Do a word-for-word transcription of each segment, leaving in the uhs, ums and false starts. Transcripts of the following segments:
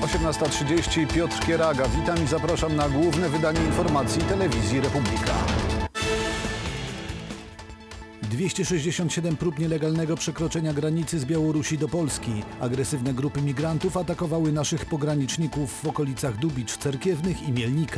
osiemnasta trzydzieści, Piotr Kieraga. Witam i zapraszam na główne wydanie informacji Telewizji Republika. dwieście sześćdziesiąt siedem prób nielegalnego przekroczenia granicy z Białorusi do Polski. Agresywne grupy migrantów atakowały naszych pograniczników w okolicach Dubicz Cerkiewnych i Mielnika.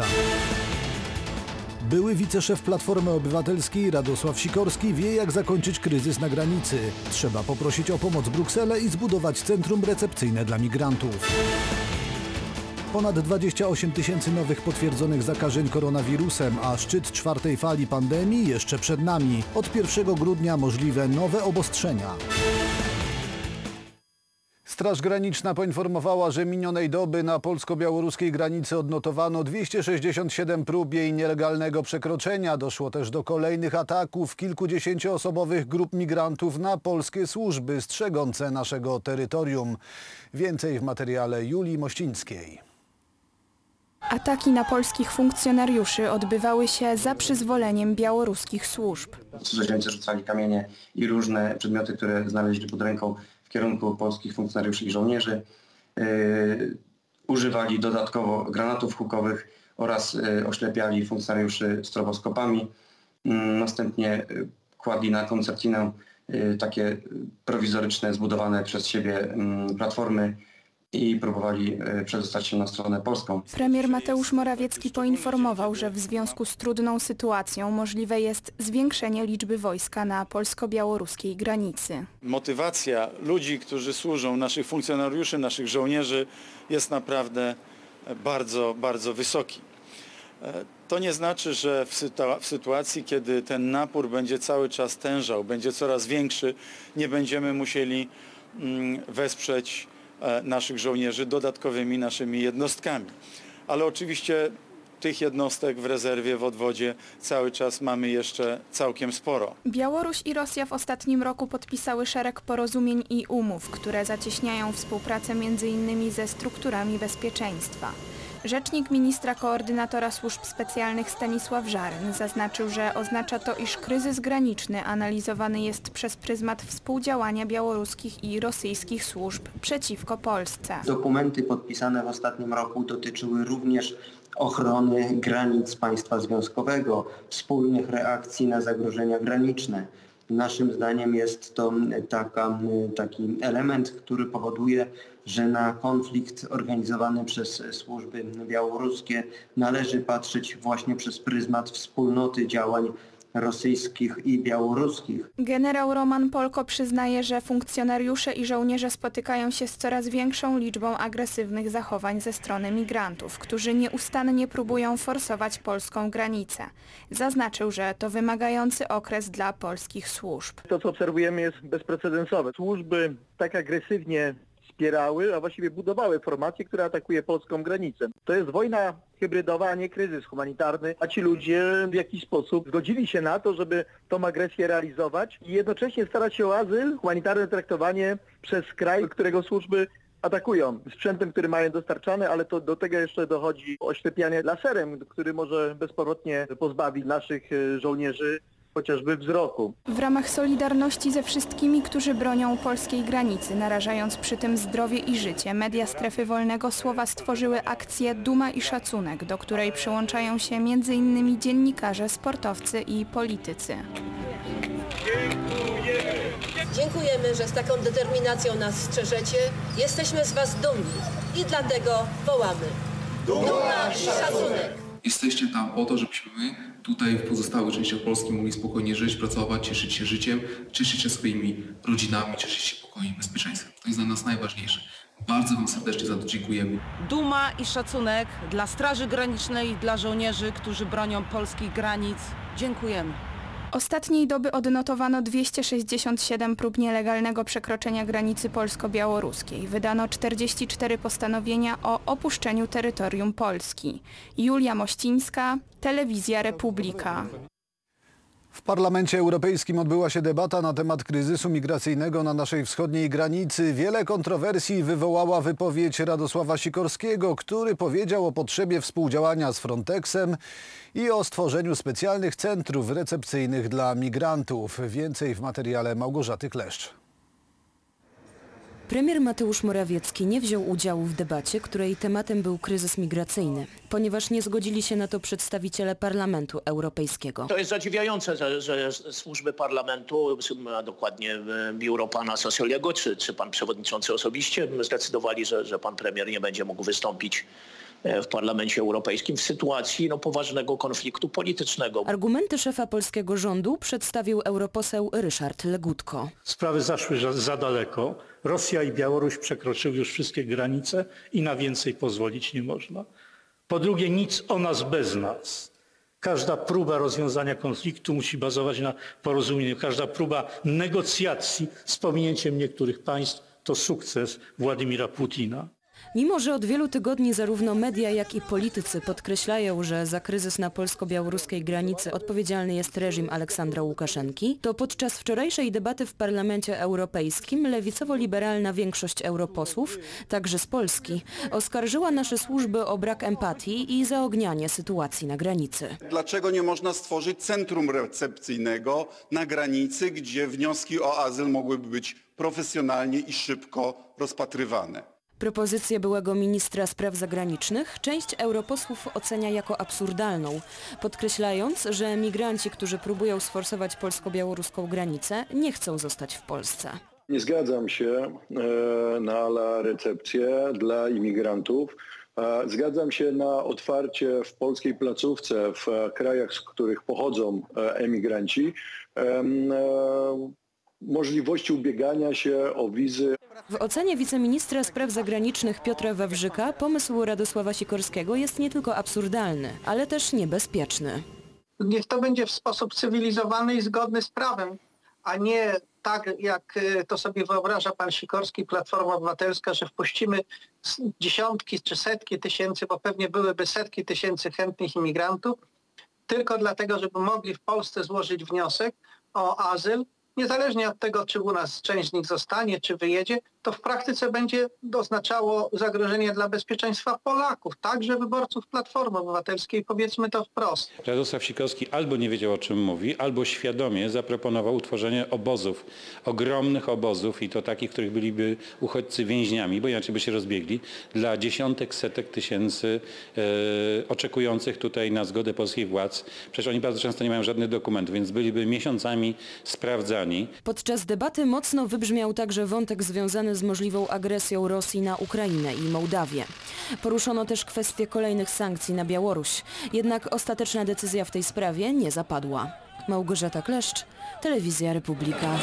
Były wiceszef Platformy Obywatelskiej Radosław Sikorski wie, jak zakończyć kryzys na granicy. Trzeba poprosić o pomoc Brukselę i zbudować centrum recepcyjne dla migrantów. Ponad dwadzieścia osiem tysięcy nowych potwierdzonych zakażeń koronawirusem, a szczyt czwartej fali pandemii jeszcze przed nami. Od pierwszego grudnia możliwe nowe obostrzenia. Straż Graniczna poinformowała, że minionej doby na polsko-białoruskiej granicy odnotowano dwieście sześćdziesiąt siedem prób jej nielegalnego przekroczenia. Doszło też do kolejnych ataków kilkudziesięcioosobowych grup migrantów na polskie służby strzegące naszego terytorium. Więcej w materiale Julii Mościńskiej. Ataki na polskich funkcjonariuszy odbywały się za przyzwoleniem białoruskich służb. Cudzoziemcy rzucali kamienie i różne przedmioty, które znaleźli pod ręką w kierunku polskich funkcjonariuszy i żołnierzy. Yy, używali dodatkowo granatów hukowych oraz yy, oślepiali funkcjonariuszy stroboskopami. Yy, następnie yy, kładli na koncertinę yy, takie prowizoryczne, zbudowane przez siebie yy, platformy i próbowali przedostać się na stronę polską. Premier Mateusz Morawiecki poinformował, że w związku z trudną sytuacją możliwe jest zwiększenie liczby wojska na polsko-białoruskiej granicy. Motywacja ludzi, którzy służą, naszych funkcjonariuszy, naszych żołnierzy jest naprawdę bardzo, bardzo wysoki. To nie znaczy, że w, sytua- w sytuacji, kiedy ten napór będzie cały czas tężał, będzie coraz większy, nie będziemy musieli mm, wesprzeć naszych żołnierzy dodatkowymi naszymi jednostkami. Ale oczywiście tych jednostek w rezerwie, w odwodzie cały czas mamy jeszcze całkiem sporo. Białoruś i Rosja w ostatnim roku podpisały szereg porozumień i umów, które zacieśniają współpracę między innymi ze strukturami bezpieczeństwa. Rzecznik ministra koordynatora służb specjalnych Stanisław Żaryn zaznaczył, że oznacza to, iż kryzys graniczny analizowany jest przez pryzmat współdziałania białoruskich i rosyjskich służb przeciwko Polsce. Dokumenty podpisane w ostatnim roku dotyczyły również ochrony granic państwa związkowego, wspólnych reakcji na zagrożenia graniczne. Naszym zdaniem jest to taka, taki element, który powoduje, że na konflikt organizowany przez służby białoruskie należy patrzeć właśnie przez pryzmat wspólnoty działań rosyjskich i białoruskich. Generał Roman Polko przyznaje, że funkcjonariusze i żołnierze spotykają się z coraz większą liczbą agresywnych zachowań ze strony migrantów, którzy nieustannie próbują forsować polską granicę. Zaznaczył, że to wymagający okres dla polskich służb. To, co obserwujemy, jest bezprecedensowe. Służby tak agresywnie wspierały, a właściwie budowały formację, która atakuje polską granicę. To jest wojna hybrydowa, a nie kryzys humanitarny, a ci ludzie w jakiś sposób zgodzili się na to, żeby tą agresję realizować i jednocześnie starać się o azyl, humanitarne traktowanie przez kraj, którego służby atakują. Sprzętem, który mają dostarczany, ale to do tego jeszcze dochodzi oślepianie laserem, który może bezpowrotnie pozbawić naszych żołnierzy chociażby wzroku. W ramach solidarności ze wszystkimi, którzy bronią polskiej granicy, narażając przy tym zdrowie i życie, media Strefy Wolnego Słowa stworzyły akcję Duma i Szacunek, do której przyłączają się między innymi dziennikarze, sportowcy i politycy. Dziękujemy, że z taką determinacją nas strzeżecie. Jesteśmy z was dumni i dlatego wołamy. Duma i szacunek. Jesteście tam po to, żebyśmy my tutaj w pozostałych częściach Polski mogli spokojnie żyć, pracować, cieszyć się życiem, cieszyć się swoimi rodzinami, cieszyć się pokojem i bezpieczeństwem. To jest dla nas najważniejsze. Bardzo wam serdecznie za to dziękujemy. Duma i szacunek dla Straży Granicznej i dla żołnierzy, którzy bronią polskich granic. Dziękujemy. Ostatniej doby odnotowano dwieście sześćdziesiąt siedem prób nielegalnego przekroczenia granicy polsko-białoruskiej. Wydano czterdzieści cztery postanowienia o opuszczeniu terytorium Polski. Julia Mościńska, Telewizja Republika. W Parlamencie Europejskim odbyła się debata na temat kryzysu migracyjnego na naszej wschodniej granicy. Wiele kontrowersji wywołała wypowiedź Radosława Sikorskiego, który powiedział o potrzebie współdziałania z Frontexem i o stworzeniu specjalnych centrów recepcyjnych dla migrantów. Więcej w materiale Małgorzaty Kleszcz. Premier Mateusz Morawiecki nie wziął udziału w debacie, której tematem był kryzys migracyjny, ponieważ nie zgodzili się na to przedstawiciele Parlamentu Europejskiego. To jest zadziwiające, że, że służby parlamentu, a dokładnie biuro pana Sassoliego, czy, czy pan przewodniczący osobiście zdecydowali, że, że pan premier nie będzie mógł wystąpić w Parlamencie Europejskim w sytuacji no, poważnego konfliktu politycznego. Argumenty szefa polskiego rządu przedstawił europoseł Ryszard Legutko. Sprawy zaszły za, za daleko. Rosja i Białoruś przekroczyły już wszystkie granice i na więcej pozwolić nie można. Po drugie, nic o nas bez nas. Każda próba rozwiązania konfliktu musi bazować na porozumieniu. Każda próba negocjacji z pominięciem niektórych państw to sukces Władimira Putina. Mimo że od wielu tygodni zarówno media, jak i politycy podkreślają, że za kryzys na polsko-białoruskiej granicy odpowiedzialny jest reżim Aleksandra Łukaszenki, to podczas wczorajszej debaty w Parlamencie Europejskim lewicowo-liberalna większość europosłów, także z Polski, oskarżyła nasze służby o brak empatii i zaognianie sytuacji na granicy. Dlaczego nie można stworzyć centrum recepcyjnego na granicy, gdzie wnioski o azyl mogłyby być profesjonalnie i szybko rozpatrywane? Propozycję byłego ministra spraw zagranicznych część europosłów ocenia jako absurdalną, podkreślając, że migranci, którzy próbują sforsować polsko-białoruską granicę, nie chcą zostać w Polsce. Nie zgadzam się na la recepcję dla imigrantów. Zgadzam się na otwarcie w polskiej placówce w krajach, z których pochodzą emigranci, możliwości ubiegania się o wizy. W ocenie wiceministra spraw zagranicznych Piotra Wawrzyka pomysł Radosława Sikorskiego jest nie tylko absurdalny, ale też niebezpieczny. Niech to będzie w sposób cywilizowany i zgodny z prawem, a nie tak, jak to sobie wyobraża pan Sikorski, Platforma Obywatelska, że wpuścimy dziesiątki czy setki tysięcy, bo pewnie byłyby setki tysięcy chętnych imigrantów, tylko dlatego, żeby mogli w Polsce złożyć wniosek o azyl. Niezależnie od tego, czy u nas część z nich zostanie, czy wyjedzie, to w praktyce będzie oznaczało zagrożenie dla bezpieczeństwa Polaków, także wyborców Platformy Obywatelskiej, powiedzmy to wprost. Radosław Sikorski albo nie wiedział, o czym mówi, albo świadomie zaproponował utworzenie obozów, ogromnych obozów i to takich, w których byliby uchodźcy więźniami, bo inaczej by się rozbiegli, dla dziesiątek, setek tysięcy e, oczekujących tutaj na zgodę polskich władz. Przecież oni bardzo często nie mają żadnych dokumentów, więc byliby miesiącami sprawdzani. Podczas debaty mocno wybrzmiał także wątek związany z możliwą agresją Rosji na Ukrainę i Mołdawię. Poruszono też kwestię kolejnych sankcji na Białoruś. Jednak ostateczna decyzja w tej sprawie nie zapadła. Małgorzata Kleszcz, Telewizja Republika.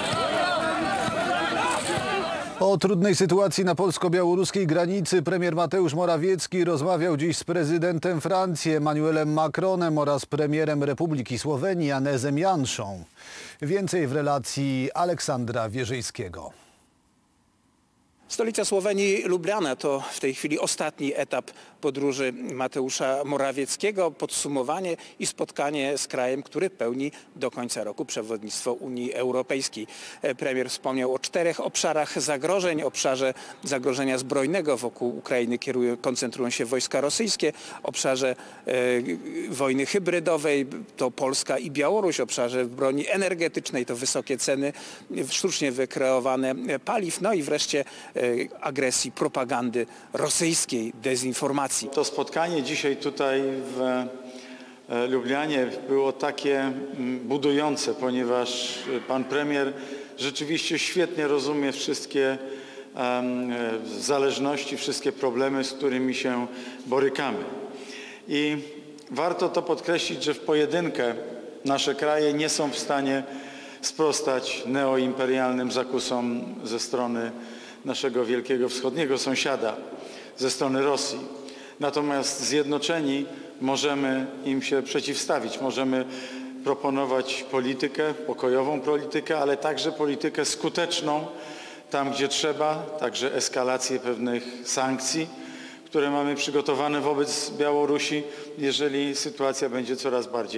O trudnej sytuacji na polsko-białoruskiej granicy premier Mateusz Morawiecki rozmawiał dziś z prezydentem Francji Emmanuelem Macronem oraz premierem Republiki Słowenii Janezem Janszą. Więcej w relacji Aleksandra Wierzyńskiego. Stolica Słowenii, Lublana, to w tej chwili ostatni etap podróży Mateusza Morawieckiego, podsumowanie i spotkanie z krajem, który pełni do końca roku przewodnictwo Unii Europejskiej. Premier wspomniał o czterech obszarach zagrożeń. Obszarze zagrożenia zbrojnego wokół Ukrainy kierują, koncentrują się wojska rosyjskie. Obszarze e, wojny hybrydowej to Polska i Białoruś. Obszarze broni energetycznej to wysokie ceny sztucznie wykreowane paliw. No i wreszcie agresji, propagandy rosyjskiej, dezinformacji. To spotkanie dzisiaj tutaj w Lublianie było takie budujące, ponieważ pan premier rzeczywiście świetnie rozumie wszystkie zależności, wszystkie problemy, z którymi się borykamy. I warto to podkreślić, że w pojedynkę nasze kraje nie są w stanie sprostać neoimperialnym zakusom ze strony naszego wielkiego wschodniego sąsiada, ze strony Rosji. Natomiast zjednoczeni możemy im się przeciwstawić. Możemy proponować politykę, pokojową politykę, ale także politykę skuteczną tam, gdzie trzeba, także eskalację pewnych sankcji, które mamy przygotowane wobec Białorusi, jeżeli sytuacja będzie coraz bardziej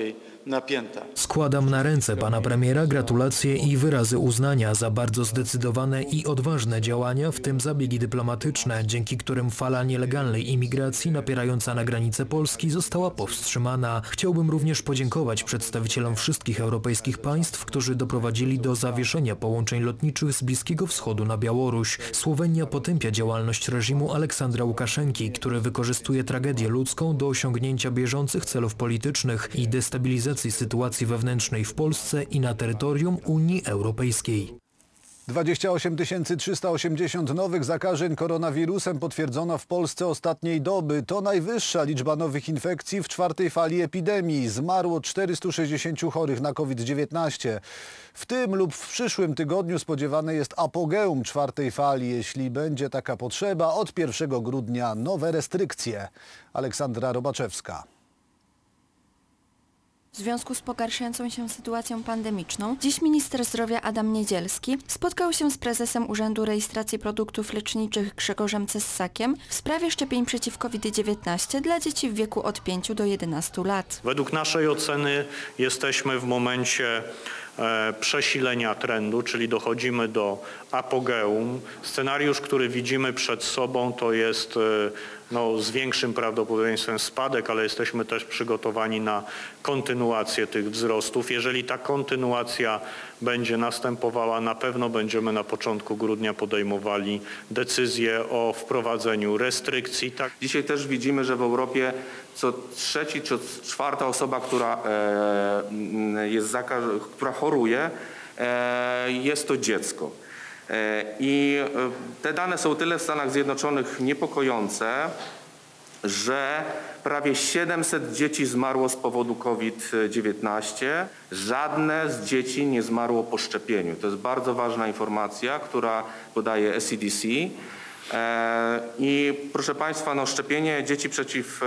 napięta. Składam na ręce pana premiera gratulacje i wyrazy uznania za bardzo zdecydowane i odważne działania, w tym zabiegi dyplomatyczne, dzięki którym fala nielegalnej imigracji napierająca na granice Polski została powstrzymana. Chciałbym również podziękować przedstawicielom wszystkich europejskich państw, którzy doprowadzili do zawieszenia połączeń lotniczych z Bliskiego Wschodu na Białoruś. Słowenia potępia działalność reżimu Aleksandra Łukaszenki, który wykorzystuje tragedię ludzką do osiągnięcia bieżących celów politycznych i destabilizacji sytuacji wewnętrznej w Polsce i na terytorium Unii Europejskiej. dwadzieścia osiem tysięcy trzysta osiemdziesiąt nowych zakażeń koronawirusem potwierdzono w Polsce ostatniej doby. To najwyższa liczba nowych infekcji w czwartej fali epidemii. Zmarło czterystu sześćdziesięciu chorych na COVID dziewiętnaście. W tym lub w przyszłym tygodniu spodziewane jest apogeum czwartej fali. Jeśli będzie taka potrzeba, od pierwszego grudnia nowe restrykcje. Aleksandra Robaczewska. W związku z pogarszającą się sytuacją pandemiczną, dziś minister zdrowia Adam Niedzielski spotkał się z prezesem Urzędu Rejestracji Produktów Leczniczych Grzegorzem Cessakiem w sprawie szczepień przeciw COVID dziewiętnaście dla dzieci w wieku od pięciu do jedenastu lat. Według naszej oceny jesteśmy w momencie e, przesilenia trendu, czyli dochodzimy do apogeum. Scenariusz, który widzimy przed sobą, to jest e, no, z większym prawdopodobieństwem spadek, ale jesteśmy też przygotowani na kontynuację tych wzrostów. Jeżeli ta kontynuacja będzie następowała, na pewno będziemy na początku grudnia podejmowali decyzję o wprowadzeniu restrykcji. Tak. Dzisiaj też widzimy, że w Europie co trzeci czy czwarta osoba, która, e, jest zakaż- która choruje, e, jest to dziecko. I te dane są tyle w Stanach Zjednoczonych niepokojące, że prawie siedemset dzieci zmarło z powodu COVID dziewiętnaście. Żadne z dzieci nie zmarło po szczepieniu. To jest bardzo ważna informacja, która podaje E C D C. I proszę Państwa, no, szczepienie dzieci przeciw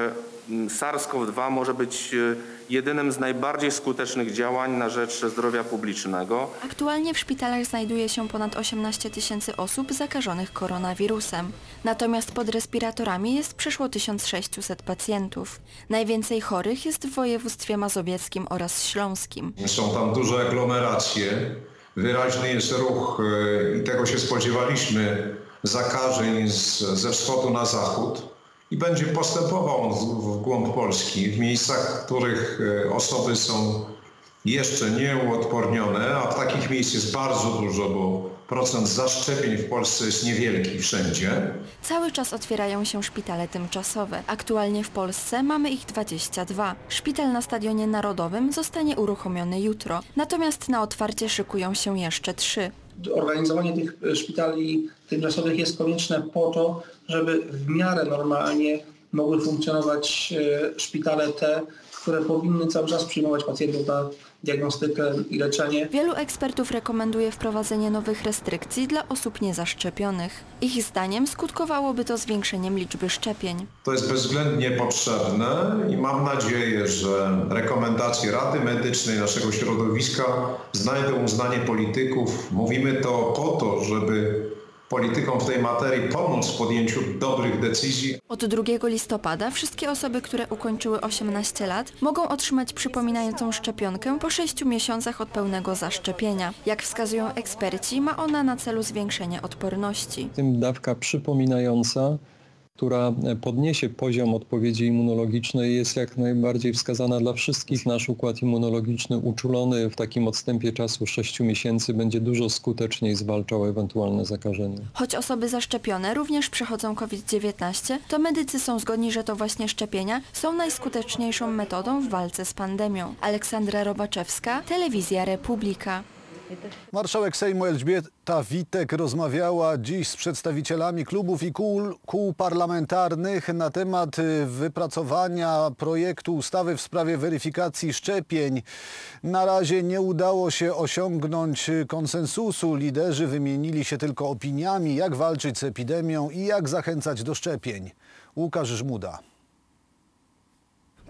SARS-CoV dwa może być jedynym z najbardziej skutecznych działań na rzecz zdrowia publicznego. Aktualnie w szpitalach znajduje się ponad osiemnaście tysięcy osób zakażonych koronawirusem. Natomiast pod respiratorami jest przeszło tysiąc sześćset pacjentów. Najwięcej chorych jest w województwie mazowieckim oraz śląskim. Są tam duże aglomeracje, wyraźny jest ruch i tego się spodziewaliśmy, zakażeń z, ze wschodu na zachód. I będzie postępował on w głąb Polski, w miejscach, w których osoby są jeszcze nieuodpornione, a w takich miejsc jest bardzo dużo, bo procent zaszczepień w Polsce jest niewielki wszędzie. Cały czas otwierają się szpitale tymczasowe. Aktualnie w Polsce mamy ich dwadzieścia dwa. Szpital na Stadionie Narodowym zostanie uruchomiony jutro, natomiast na otwarcie szykują się jeszcze trzy. Organizowanie tych szpitali tymczasowych jest konieczne po to, żeby w miarę normalnie mogły funkcjonować szpitale te, które powinny cały czas przyjmować pacjentów na diagnostykę i leczenie. Wielu ekspertów rekomenduje wprowadzenie nowych restrykcji dla osób niezaszczepionych. Ich zdaniem skutkowałoby to zwiększeniem liczby szczepień. To jest bezwzględnie potrzebne i mam nadzieję, że rekomendacje Rady Medycznej naszego środowiska znajdą uznanie polityków. Mówimy to po to, żeby politykom w tej materii pomóc w podjęciu dobrych decyzji. Od drugiego listopada wszystkie osoby, które ukończyły osiemnaście lat, mogą otrzymać przypominającą szczepionkę po sześciu miesiącach od pełnego zaszczepienia. Jak wskazują eksperci, ma ona na celu zwiększenie odporności. Tym dawka przypominająca, która podniesie poziom odpowiedzi immunologicznej, jest jak najbardziej wskazana dla wszystkich. Nasz układ immunologiczny uczulony w takim odstępie czasu sześciu miesięcy będzie dużo skuteczniej zwalczał ewentualne zakażenie. Choć osoby zaszczepione również przechodzą COVID dziewiętnaście, to medycy są zgodni, że to właśnie szczepienia są najskuteczniejszą metodą w walce z pandemią. Aleksandra Robaczewska, Telewizja Republika. Marszałek Sejmu Elżbieta Witek rozmawiała dziś z przedstawicielami klubów i kół, kół parlamentarnych na temat wypracowania projektu ustawy w sprawie weryfikacji szczepień. Na razie nie udało się osiągnąć konsensusu. Liderzy wymienili się tylko opiniami, jak walczyć z epidemią i jak zachęcać do szczepień. Łukasz Żmuda.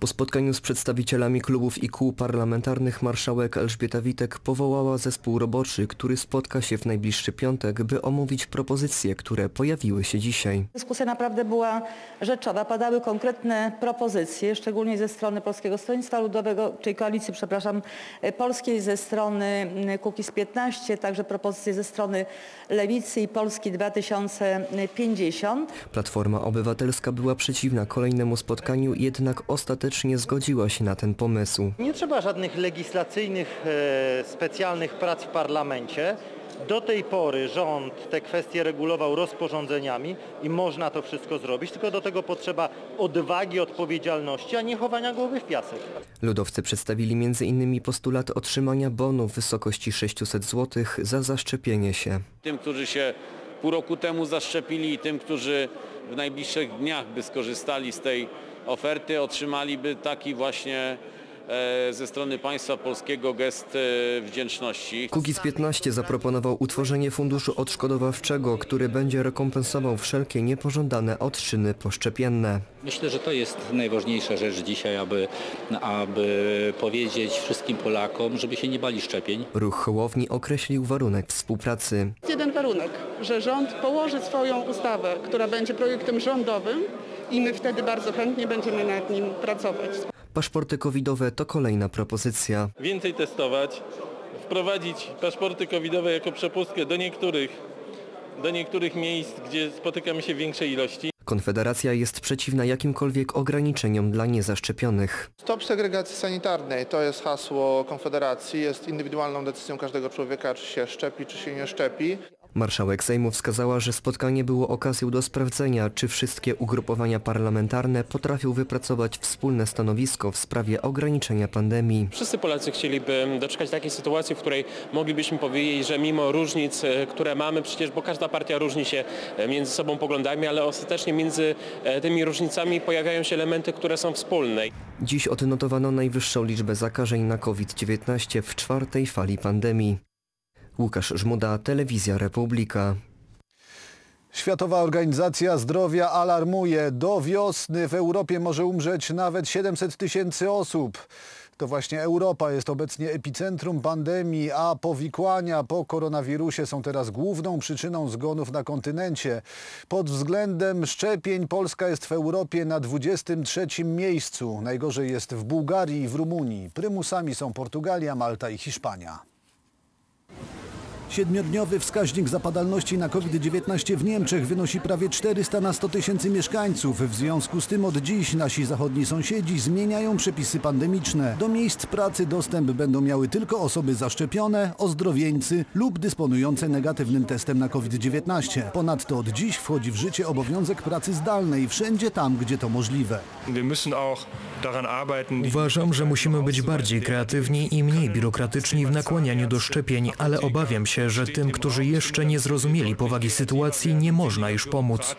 Po spotkaniu z przedstawicielami klubów i kół parlamentarnych marszałek Elżbieta Witek powołała zespół roboczy, który spotka się w najbliższy piątek, by omówić propozycje, które pojawiły się dzisiaj. Dyskusja naprawdę była rzeczowa. Padały konkretne propozycje, szczególnie ze strony Polskiego Stronnictwa Ludowego, czyli koalicji, przepraszam, polskiej, ze strony Kukiz piętnaście, także propozycje ze strony Lewicy i Polski dwa tysiące pięćdziesiąt. Platforma Obywatelska była przeciwna kolejnemu spotkaniu, jednak ostatecznie zgodziła się na ten pomysł. Nie trzeba żadnych legislacyjnych, e, specjalnych prac w parlamencie. Do tej pory rząd te kwestie regulował rozporządzeniami i można to wszystko zrobić, tylko do tego potrzeba odwagi, odpowiedzialności, a nie chowania głowy w piasek. Ludowcy przedstawili między innymi postulat otrzymania bonu w wysokości sześćset złotych za zaszczepienie się. Tym, którzy się pół roku temu zaszczepili i tym, którzy w najbliższych dniach by skorzystali z tej oferty, otrzymaliby taki właśnie ze strony państwa polskiego gest wdzięczności. Kukiz piętnaście zaproponował utworzenie funduszu odszkodowawczego, który będzie rekompensował wszelkie niepożądane odczyny poszczepienne. Myślę, że to jest najważniejsza rzecz dzisiaj, aby, aby powiedzieć wszystkim Polakom, żeby się nie bali szczepień. Ruch Hołowni określił warunek współpracy. Jeden warunek, że rząd położy swoją ustawę, która będzie projektem rządowym i my wtedy bardzo chętnie będziemy nad nim pracować. Paszporty covidowe to kolejna propozycja. Więcej testować, wprowadzić paszporty covidowe jako przepustkę do niektórych, do niektórych miejsc, gdzie spotykamy się w większej ilości. Konfederacja jest przeciwna jakimkolwiek ograniczeniom dla niezaszczepionych. Stop segregacji sanitarnej to jest hasło Konfederacji. Jest indywidualną decyzją każdego człowieka, czy się szczepi, czy się nie szczepi. Marszałek Sejmu wskazała, że spotkanie było okazją do sprawdzenia, czy wszystkie ugrupowania parlamentarne potrafią wypracować wspólne stanowisko w sprawie ograniczenia pandemii. Wszyscy Polacy chcieliby doczekać takiej sytuacji, w której moglibyśmy powiedzieć, że mimo różnic, które mamy, przecież bo każda partia różni się między sobą poglądami, ale ostatecznie między tymi różnicami pojawiają się elementy, które są wspólne. Dziś odnotowano najwyższą liczbę zakażeń na COVID dziewiętnaście w czwartej fali pandemii. Łukasz Żmuda, Telewizja Republika. Światowa Organizacja Zdrowia alarmuje. Do wiosny w Europie może umrzeć nawet siedemset tysięcy osób. To właśnie Europa jest obecnie epicentrum pandemii, a powikłania po koronawirusie są teraz główną przyczyną zgonów na kontynencie. Pod względem szczepień Polska jest w Europie na dwudziestym trzecim miejscu. Najgorzej jest w Bułgarii i w Rumunii. Prymusami są Portugalia, Malta i Hiszpania. Siedmiodniowy wskaźnik zapadalności na COVID dziewiętnaście w Niemczech wynosi prawie czterysta na sto tysięcy mieszkańców. W związku z tym od dziś nasi zachodni sąsiedzi zmieniają przepisy pandemiczne. Do miejsc pracy dostęp będą miały tylko osoby zaszczepione, ozdrowieńcy lub dysponujące negatywnym testem na COVID dziewiętnaście. Ponadto od dziś wchodzi w życie obowiązek pracy zdalnej wszędzie tam, gdzie to możliwe. Uważam, że musimy być bardziej kreatywni i mniej biurokratyczni w nakłanianiu do szczepień, ale obawiam się, że tym, którzy jeszcze nie zrozumieli powagi sytuacji, nie można już pomóc.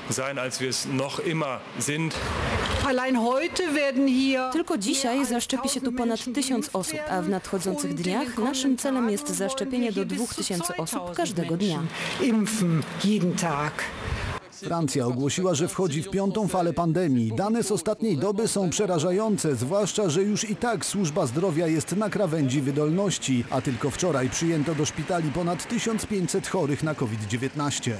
Tylko dzisiaj zaszczepi się tu ponad tysiąc osób, a w nadchodzących dniach naszym celem jest zaszczepienie do dwóch tysięcy osób każdego dnia. Francja ogłosiła, że wchodzi w piątą falę pandemii. Dane z ostatniej doby są przerażające, zwłaszcza, że już i tak służba zdrowia jest na krawędzi wydolności, a tylko wczoraj przyjęto do szpitali ponad tysiąc pięćset chorych na COVID dziewiętnaście.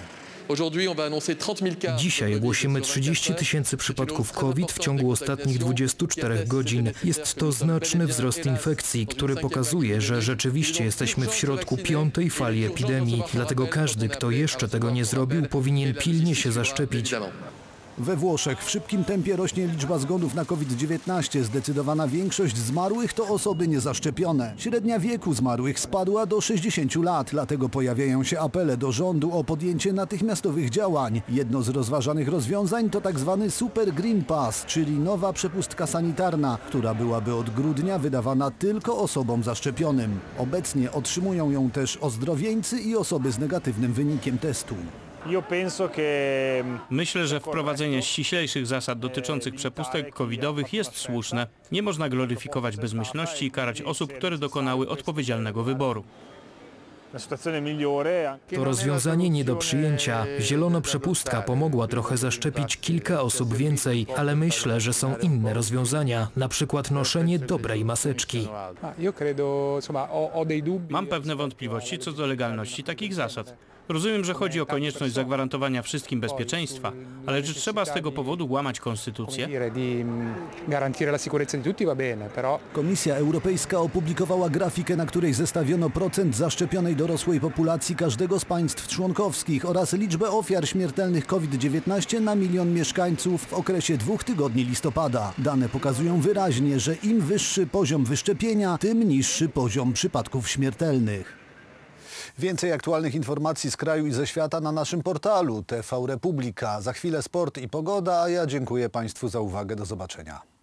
Dzisiaj ogłosimy trzydzieści tysięcy przypadków COVID w ciągu ostatnich dwudziestu czterech godzin. Jest to znaczny wzrost infekcji, który pokazuje, że rzeczywiście jesteśmy w środku piątej fali epidemii. Dlatego każdy, kto jeszcze tego nie zrobił, powinien pilnie się zaszczepić. We Włoszech w szybkim tempie rośnie liczba zgonów na COVID dziewiętnaście. Zdecydowana większość zmarłych to osoby niezaszczepione. Średnia wieku zmarłych spadła do sześćdziesięciu lat, dlatego pojawiają się apele do rządu o podjęcie natychmiastowych działań. Jedno z rozważanych rozwiązań to tzw. Super Green Pass, czyli nowa przepustka sanitarna, która byłaby od grudnia wydawana tylko osobom zaszczepionym. Obecnie otrzymują ją też ozdrowieńcy i osoby z negatywnym wynikiem testu. Myślę, że wprowadzenie ściślejszych zasad dotyczących przepustek covidowych jest słuszne. Nie można gloryfikować bezmyślności i karać osób, które dokonały odpowiedzialnego wyboru. To rozwiązanie nie do przyjęcia. Zielona przepustka pomogła trochę zaszczepić kilka osób więcej, ale myślę, że są inne rozwiązania, na przykład noszenie dobrej maseczki. Mam pewne wątpliwości co do legalności takich zasad. Rozumiem, że chodzi o konieczność zagwarantowania wszystkim bezpieczeństwa, ale czy trzeba z tego powodu łamać konstytucję? Komisja Europejska opublikowała grafikę, na której zestawiono procent zaszczepionej dorosłej populacji każdego z państw członkowskich oraz liczbę ofiar śmiertelnych COVID dziewiętnaście na milion mieszkańców w okresie dwóch tygodni listopada. Dane pokazują wyraźnie, że im wyższy poziom wyszczepienia, tym niższy poziom przypadków śmiertelnych. Więcej aktualnych informacji z kraju i ze świata na naszym portalu T V Republika. Za chwilę sport i pogoda, a ja dziękuję Państwu za uwagę. Do zobaczenia.